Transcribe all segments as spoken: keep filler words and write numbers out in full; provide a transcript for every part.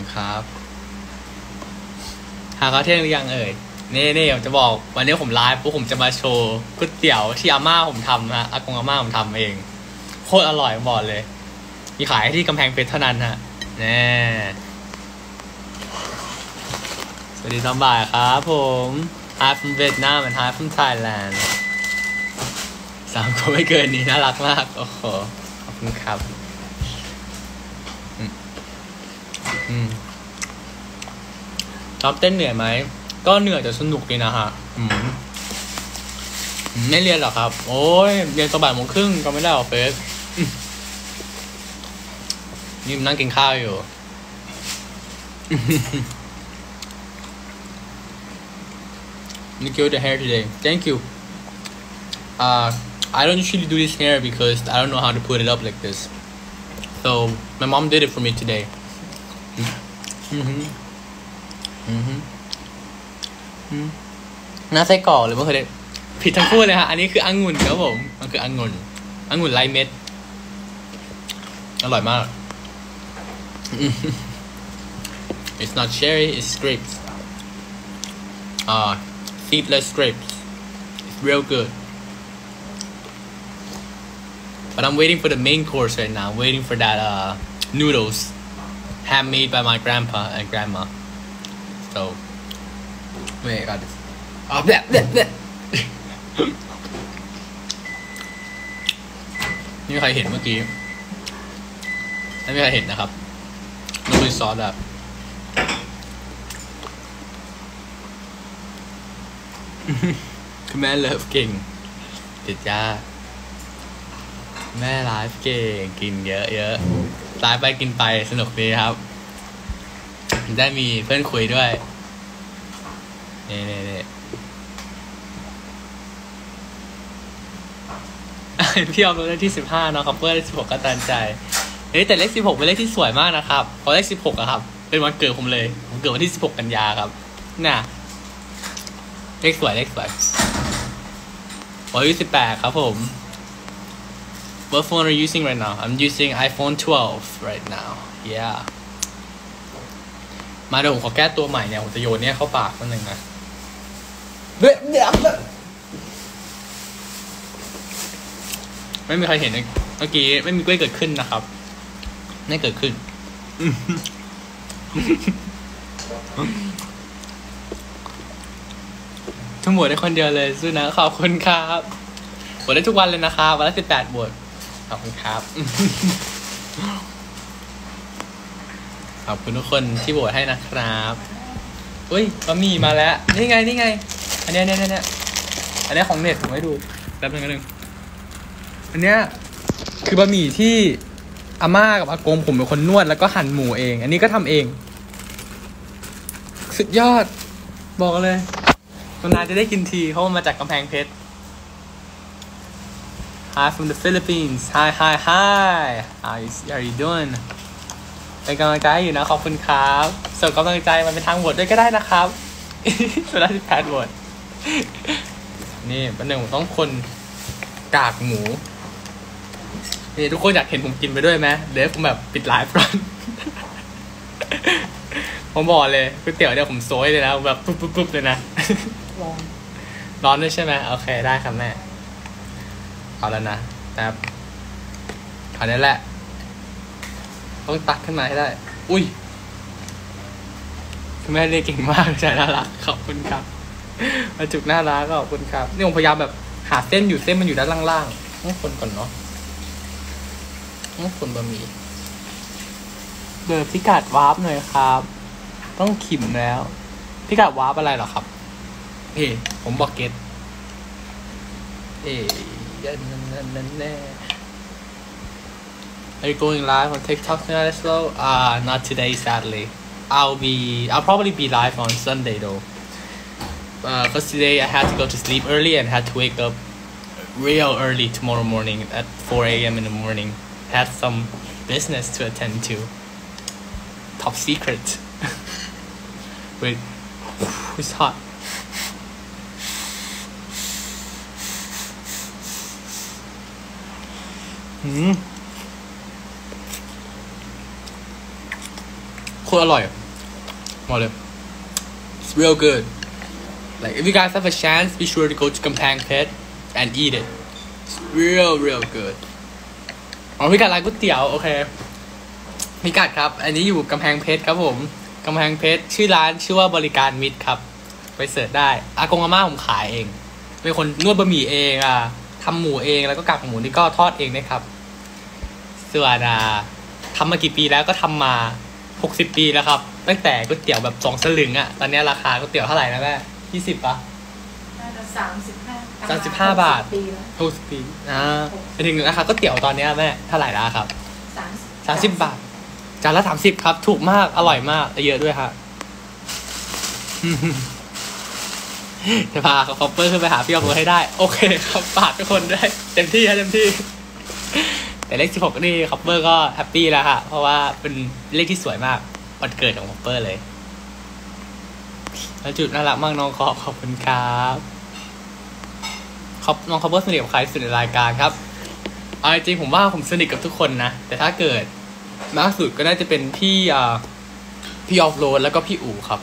คุณครับหาข้าวเที่ยงหรือยังเอ่ยนี่นี่ผมจะบอกวันนี้ผมไลฟ์ปุ๊บผมจะมาโชว์ก๋วยเตี๋ยวที่อาม่าผมทำฮะอากงอาม่าผมทำเองโคตรอร่อยบอกเลยมีขายที่กำแพงเพชรเท่านั้นฮะแน่สวัสดีตอนบ่ายครับผม I'm from Vietnam and I'm from Thailand สามคนไม่เกินนี้น่ารักมากโอ้โหขอบคุณครับอืมชอบเต้นเหนื่อยไหมก็เหนื่อยแต่สนุกดีนะฮะอืมไม่เรียนหรอครับโอ้ยเรียนตอนบ่ายโมงครึ่งก็ไม่ได้ออกเฟสนี่นั่งกินข้าวอยู่ You killed the hair today. Thank you. Uh, I don't usually do this hair because I don't know how to put it up like this. So my mom did it for me today. Mm-hmm. Mm-hmm. Mm-hmm. น่าใส่กรอกหรือไม่เคยได้ผิดทั้งคู่เลยฮะอันนี้คือองุ่นครับผมมันคือองุ่นองุ่นไร้เม็ดอร่อยมาก It's not cherry, it's grapes. Uh, seedless grapes. It's real good. But I'm waiting for the main course right now. I'm waiting for that uh, noodles, handmade by my grandpa and grandma. So, wait, I got this. Oh, bleh, bleh, bleh. นี่ใครเห็นเมื่อกี้ไม่มีใครเห็นนะครับน้องลุยซอสแบบคือแม่เลิฟเก่งติดจ้าแม่ไลฟ์เก่งกินเยอะเยอะไลฟ์ไปกินไปสนุกดีครับได้มีเพื่อนคุยด้วยนี่นี่นี่พี่ออมเลขที่สิบห้าเนาะครับเพื่อนเลขสิบหกก็ตันใจเฮ้ยแต่เลขสิบหกเป็นเลขที่สวยมากนะครับเพราะเลขสิบหกอะครับเป็นวันเกิดผมเลยผมเกิดวันที่สิบหกกันยาครับน่ะเลขสวยเลขสวยผมอายุสิบแปดครับผม What phone are you using right now? I'm using iPhone twelve right now. Yeah. มาเดี๋ยวผมขอแก้ตัวใหม่เนี่ยผมจะโยนเนี่ยเข้าปากนิดนึงนะเด็ดเด็ดไม่มีใครเห็นเมื่อกี้ไม่มีกล้วยเกิดขึ้นนะครับไม่เกิดขึ้นทั้งหมดได้คนเดียวเลยสู้นะขอบคุณครับบวชได้ทุกวันเลยนะครับวันละสิบแปดบวชขอบคุณครับขอบคุณทุกคนที่บวชให้นะครับอุ้ยบะหมี่มาแล้วนี่ไงนี่ไงอันนี้เนี่ยเนี่ยอันนี้ของเน็ตผมให้ดูแป๊บนึงแป๊บนึงอันเนี้ยคือบะหมี่ที่อาม่ากับอากงผมเป็นคนนวดแล้วก็หั่นหมูเองอันนี้ก็ทำเองสุดยอดบอกเลยนานๆจะได้กินทีเพราะมันมาจากกำแพงเพชร Hi from the Philippines Hi hi hi How are you doing เป็นกำลังใจอยู่นะขอบคุณครับส่งกำลังใจมันเป็นทางบทด้วยก็ได้นะครับสุดท้ายที่แพทบทนี่ประเด็นผมต้องคนกากหมูนี่ทุกคนอยากเห็นผมกินไปด้วยไหมเดี๋ยวผมแบบปิดไลฟ์ก่อนผมบอกเลยก๋วยเตี๋ยวเดี๋ยวผมโซยเลยนะแบบปุ๊บปุ๊บปุ๊บเลยนะร้อนร้อนด้วยใช่ไหมโอเคได้ครับแม่เอาแล้วนะแต่อันนี้แหละต้องตักขึ้นมาให้ได้อุ้ยคุณแม่เรียกเก่งมากใจน่ารักขอบคุณครับมาจุกน่ารักขอบคุณครับนี่ผมพยายามแบบหาเส้นอยู่เส้นมันอยู่ด้านล่างๆต้องคนก่อนเนาะต้องคนบะหมี่เบอร์พิกัดวาร์ปหน่อยครับต้องขิมแล้วพิกัดวาร์ปอะไรหรอครับเฮ้ผมบอกเก็ตเอ้ยันนั่นนั่นแน่ Are you going live on TikTok tonight as well? Uh, not today, sadly. I'll be, I'll probably be live on Sunday though. Uh, cause today I had to go to sleep early and had to wake up real early tomorrow morning at four a.m. in the morning. Had some business to attend to. Top secret. Wait, it's hot. Hmm. โคโคตรอร่อยบอกเลย it's real good like if you guys have a chance be sure to go to Kampang Phet and eat it it's real real good อ๋อพี่กัดร้านก๋วยเตี๋ยวโอเคพี่กัดครับอันนี้อยู่กำแพงเพชรครับผมกำแพงเพชรชื่อร้านชื่อว่าบริการมิตรครับไปเสิร์ชได้อากงอาม่าผมขายเองเป็นคนนวดบะหมี่เองอ่ะทำหมูเองแล้วก็กากหมูนี่ก็ทอดเองนะครับส่วนอ่ะทำมากี่ปีแล้วก็ทำมาหกสิบปีแล้วครับตั้งแต่ก๋วยเตี๋ยวแบบสองสลึงอ่ะตอนนี้ราคาก๋วยเตี๋ยวเท่าไหร่นะแม่ยี่สิบป่ะน่าจะสามสิบห้าสามสิบห้าบาทหกสิบปีอ่าไปถึงราคาก๋วยเตี๋ยวตอนนี้แม่เท่าไหร่แล้วครับสามสามสิบบาทจานละสามสิบครับถูกมากอร่อยมากเยอะด้วยฮะจะพาเขาคอปเปอร์ขึ้นไปหาพี่ออฟให้ได้โอเคครับฝากทุกคนได้เต็มที่ฮะเต็มที่แต่เลขสิบหกนี่คอปเปอร์ก็แฮปปี้แล้วฮะเพราะว่าเป็นเลขที่สวยมากวันเกิดของคอปเปอร์เลยแล้วจุดน่ารักมากน้องขอบขอบคุณครับขอบน้องคอปเปอร์สนิทกับใครสุดในรายการครับเอาจริงผมว่าผมสนิทกับทุกคนนะแต่ถ้าเกิดมากสุดก็น่าจะเป็นพี่อ่าพี่ออฟโรดแล้วก็พี่อู๋ครับ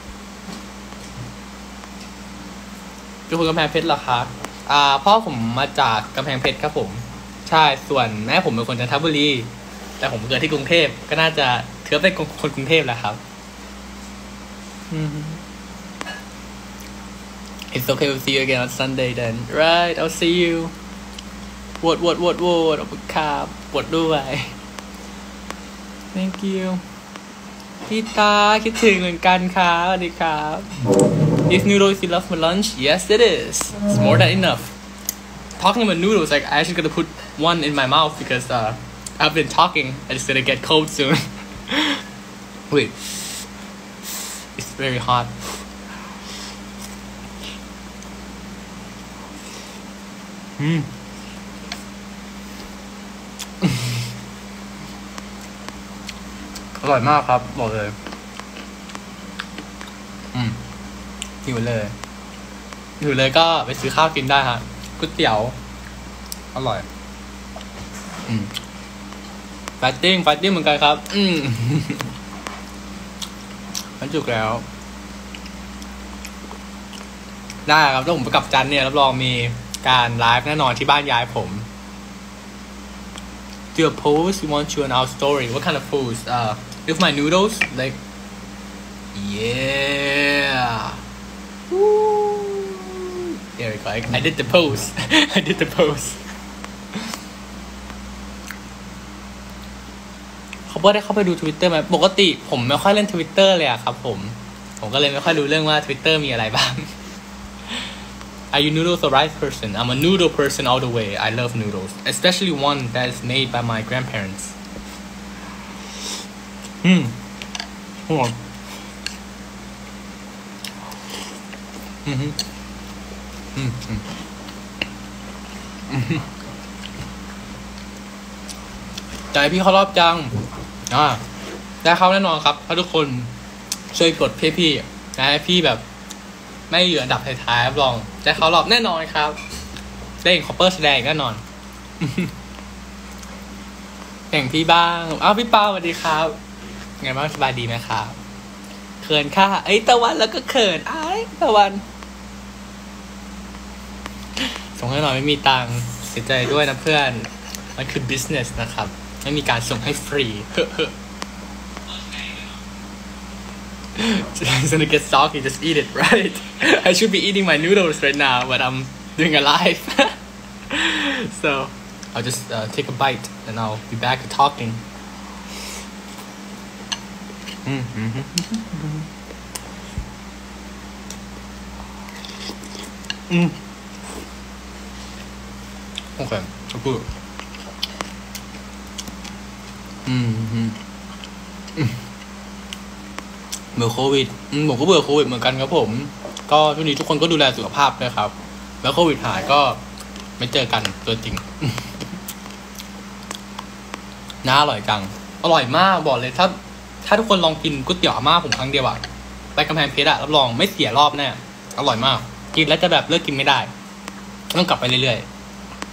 เป็นคนกำแพงเพชรเหรอคะอ่าพ่อผมมาจากกำแพงเพชรครับผมใช่ส่วนแม่ผมเป็นคนจันทบุรีแต่ผมเกิดที่กรุงเทพก็น่าจะถือเป็นคนกรุงเทพแหละครับ It's okay we'll see you again on Sunday then right I'll see you วดวดวดวดขอบคุณครับวดด้วย Thank you พี่ตาคิดถึงเหมือนกันครับสวัสดีครับ This noodle is enough for lunch yes it is it's more than enough talking about noodles like I actually gonna put one in my mouth because uh I've been talking and it's gonna get cold soon wait it's very hot hmmอร่อยมากครับบอกเลยอืมหิวเลยหิวเลยก็ไปซื้อข้าวกินได้ฮะก๋วยเตี๋ยวอร่อยอืมไฟติ้งไฟติ้งเหมือนกันครับอืมมันจุกแล้วได้ครับถ้าผมไปกลับจันเนี่ยรับรองมีการไลฟ์แน่นอนที่บ้านยายผมDo a post we want you on our story what kind of post uh with my noodles like yeah Woo. There we go I, I did the post I did the post เขาบอกได้เข้าไปดู Twitter ไหมปกติผมไม่ค่อยเล่น Twitter เลยอะครับผมผมก็เลยไม่ค่อยรู้เรื่องว่า Twitter มีอะไรบ้าง Are you noodles the right person? I'm a noodle person all the way. I love noodles, especially one that is made by my grandparents. Hmm. Hold on. Mm-hmm. Mm-hmm. Mm-hmm. ใจพี่เขารอบจังอ่าได้เข้าแน่นอนครับถ้าทุกคนช่วยกดพี่พี่นะให้พี่แบบไม่อยู่อันดับท้ายๆรับรองจะเขารอบแน่นอนครับได้เห็นคอปเปอร์แสดงแน่นอนแข่งพี่บ้างอ้าวพี่เปาสวัสดีครับไงบ้างสบายดีไหมครับเขินค่ะไอ้ตะวันแล้วก็เขินไอ้ตะวันส่งให้หน่อยไม่มีตังค์เสียใจด้วยนะเพื่อนมันคือ business นะครับไม่มีการส่งให้ฟรีเฮ้อIt's gonna get soggy, just eat it, right? I should be eating my noodles right now, but I'm doing a live. So, I'll just uh, take a bite and I'll be back to talking. Mm-hmm. Mm. Okay, so good. Mm-hmm. Mm. เบื่อโควิดผมก็เบื่อโควิดเหมือนกันครับผมก็ช่วงนี้ทุกคนก็ดูแลสุขภาพด้วยครับแล้วโควิดหายก็ไม่เจอกันตัวจริงน่าอร่อยจังอร่อยมากบอกเลยถ้าถ้าทุกคนลองกินก๋วยเตี๋ยวอาม่าผมครั้งเดียวอะไปกำแพงเพชรอะรับรองไม่เสียรอบแน่อร่อยมากกินแล้วจะแบบเลิกกินไม่ได้ต้องกลับไปเรื่อย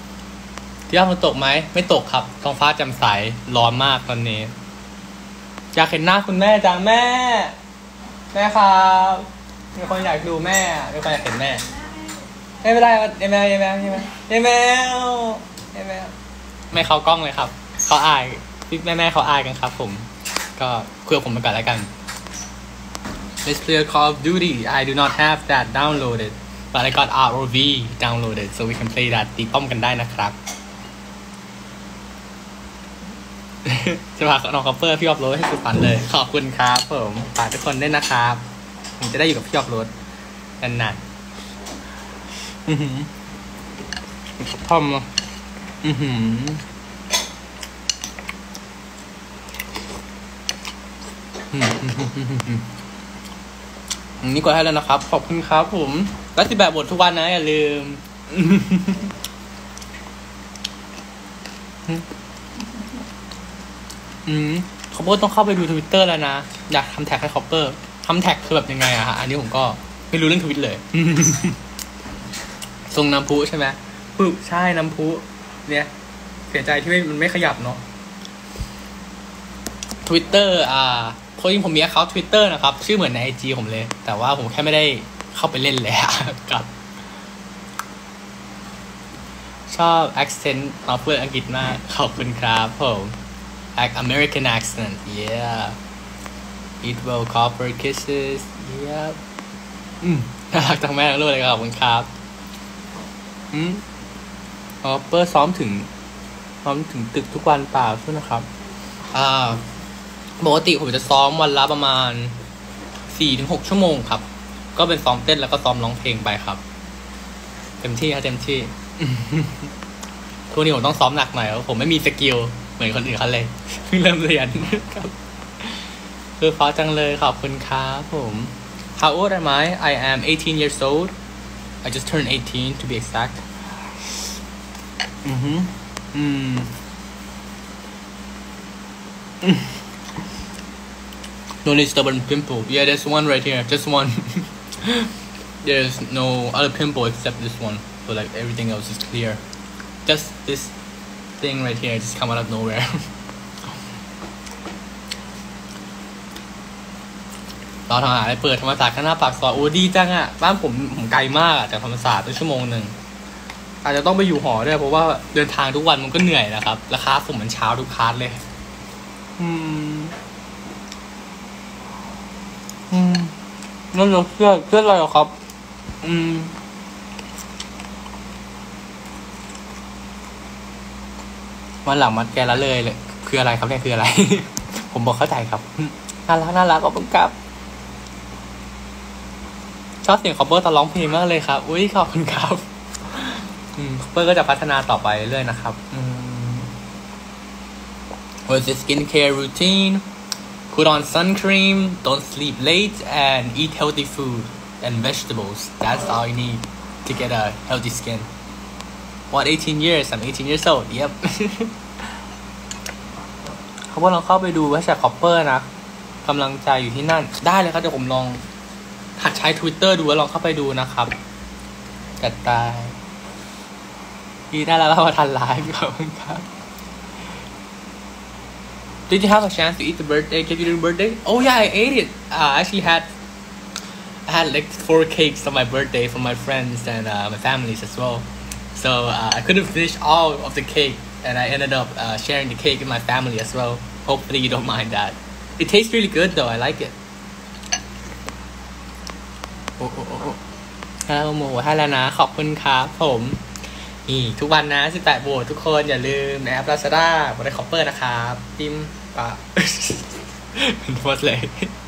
ๆที่ว่ามันตกไหมไม่ตกครับท้องฟ้าแจ่มใสร้อนมากตอนนี้อยากเห็นหน้าคุณแม่จังแม่ แม่ครับมีคนอยากดูแม่มีคนอยากเห็นแม่ไม่เป็นไรเอแมวเอแมวเอแมวเอแมวเอแมวไม่เข้ากล้องเลยครับเขาอายพี่แม่แม่เขาอายกันครับผมก็คุยกับผมไปก่อนแล้วกัน Let's play Call of Duty I do not have that downloaded but I got อาร์ โอ วี downloaded so we can play that ตีป้อมกันได้นะครับ จะพาน้องคอปเปอร์พี่ออฟโรดให้สุดฝันเลยขอบคุณครับผมฝากทุกคนด้วยนะครับผมจะได้อยู่กับพี่ออฟโรดนานๆอือหือทอมอือหือนี่กดให้แล้วนะครับขอบคุณครับผมรัติแบบบททุกวันนะอย่าลืมอืมคอปเปอร์ต้องเข้าไปดูทวิตเตอร์แล้วนะอยากทำแท็กให้คอปเปอร์ทำแท็กคือแบบยังไงอะฮะอันนี้ผมก็ไม่รู้เรื่องทวิตเลยทรงน้ำพุใช่ไหมปึ๊บใช่น้ำพุเนี่ยเสียใจที่มันไม่ขยับเนาะทวิตเตอร์อ่าคนจริงผมมีเขาทวิตเตอร์นะครับชื่อเหมือนในไอจีผมเลยแต่ว่าผมแค่ไม่ได้เข้าไปเล่นเลยกับชอบ accent มาพูดอังกฤษมากขอบคุณครับผม American accent yeah eat well copper kisses yeah อืมน่ารักจังแม่ทั้งลูกเลยครับขอบคุณครับอืมอ๋อเปอร์ซ้อมถึงซ้อมถึงตึกทุกวันเปล่าใช่ไหมครับอ่าปกติผมจะซ้อมวันละประมาณ สี่ถึงหก ชั่วโมงครับก็เป็นซ้อมเต้นแล้วก็ซ้อมร้องเพลงไปครับเต็มที่ครับเต็มที่ทุกนี้ผมต้องซ้อมหนักหน่อยเพราะผมไม่มีสกิลเหมือนคนอื่นเขาเลยเพิ่งเริ่มเรียนครับคือฟ้าจังเลยขอบคุณครับผม How old am I? I am eighteen years old. I just turned eighteen to be exact. อือหืออืมNo need stubborn pimple. Yeah, there's one right here. Just one. There's no other pimple except this one. So like everything else is clear. Just this thing right here just come out of nowhere. เราทำอะไรเปิดธรรมศาสตร์ข้างหน้าปากซอยโอ้ดีจังอ่ะบ้านผมผมไกลมากจากธรรมศาสตร์ตั้งชั่วโมงหนึ่งอาจจะต้องไปอยู่หอด้วยเพราะว่าเดินทางทุกวันมันก็เหนื่อยนะครับราคาผมมันเช้าทุกคลาสเลยอืมอืมนั่นเราเครียดเครียดอะไรหรอครับอืมวันหลังมัดแกละเลยเลยคืออะไรครับเนี่ยคืออะไร ผมบอกเข้าใจครับน่ารักน่ารักขอบคุณครับชอบเสียงคอปเปอร์ตอนร้องเพลงมากเลยครับอุ้ยขอบคุณครับอืมคอปเปอร์ก็จะพัฒนาต่อไปเรื่อยนะครับอืม What's the skincare routine? Put on sun cream, don't sleep late, and eat healthy food and vegetables. That's all you need to get a healthy skin. What, eighteen years? I'm eighteen years old. Yep. เขาบอกลองเข้าไปดูว่าจากคอปเปอร์นะกำลังใจอยู่ที่นั่นได้เลยครับเดี๋ยวผมลองหัดใช้ Twitter ดูแล้วลองเข้าไปดูนะครับจัดตายดีได้แล้วมาทันไลฟ์ขอบคุณครับ Did you have a chance to eat the birthday cake you did birthday? Oh yeah, I ate it. Uh, I actually had I had like four cakes on my birthday from my friends and uh, my families as well. So uh, I couldn't finish all of the cake, and I ended up uh, sharing the cake with my family as well. Hopefully you don't mind that. It tastes really good though. I like it. โอ้โอ้โอ้แล้วโมให้แล้วนะขอบคุณครับผมนี่ทุกวันนะสิบแปดโหวตทุกคนอย่าลืมในแอป Lazada บนไอคอปเปอร์นะครับจิ้มปะหมดเลย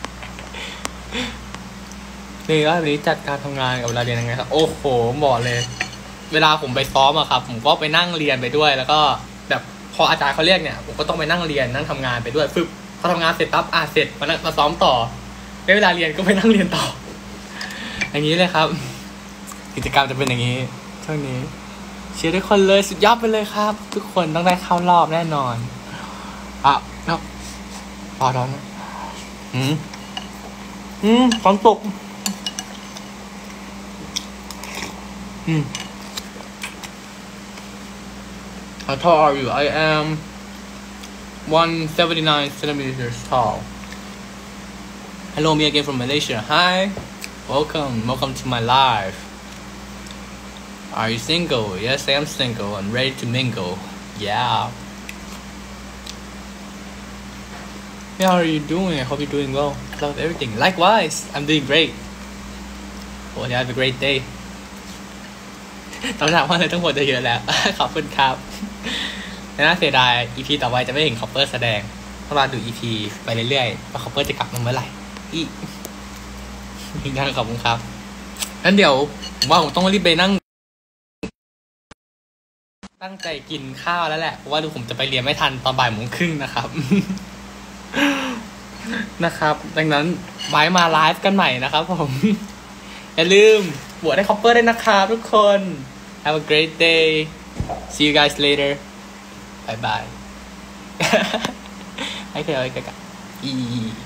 นี่ว่าวันนี้จัดการทำงานกับเวลาเรียนยังไงครับโอ้โหบอกเลยเวลาผมไปซ้อมอะครับผมก็ไปนั่งเรียนไปด้วยแล้วก็แบบพออาจารย์เขาเรียกเนี่ยผมก็ต้องไปนั่งเรียนนั่งทำงานไปด้วยฟึบพอทำงานเสร็จปั๊บอ่ะเสร็จมามาซ้อมต่อในเวลาเรียนก็ไปนั่งเรียนต่ออย่างนี้เลยครับกิจกรรมจะเป็นอย่างนี้ช่วงนี้เชียร์ทุกคนเลยสุดยอดไปเลยครับทุกคนต้องได้เข้ารอบแน่นอนอ่ะเนาะรอร้อนอืมอืมฝนตกอืม How tall are you? I am one seventy-nine centimeters tall. Hello, me again from Malaysia. Hi, welcome, welcome to my live. Are you single? Yes, I am single. I'm ready to mingle. Yeah. Hey, how are you doing? I hope you're doing well. I love everything. Likewise, I'm doing great. Hope you have a great day. ตอนหลังว่าเลยทั้งหมดจะเยอะแล้ว ขอบคุณครับน่าเสียดาย อี พี ต่อไปจะไม่เห็นคอปเปอร์แสดงต้องรอดู อี พี ไปเรื่อยๆว่าคอปเปอร์จะกลับมาเมื่อไหร่อีกยังขอบคุณครับงั้นเดี๋ยวผมว่าผมต้องรีบไปนั่งตั้งใจกินข้าวแล้วแหละเพราะว่าดูผมจะไปเรียนไม่ทันตอนบ่ายโมงครึ่งนะครับ นะครับดังนั้นไว้มาไลฟ์กันใหม่นะครับผมอย่าลืมโหวตให้คอปเปอร์ด้วยนะครับทุกคน Have a great day See you guys later Bye bye ให้เคยเอาไว้กันอี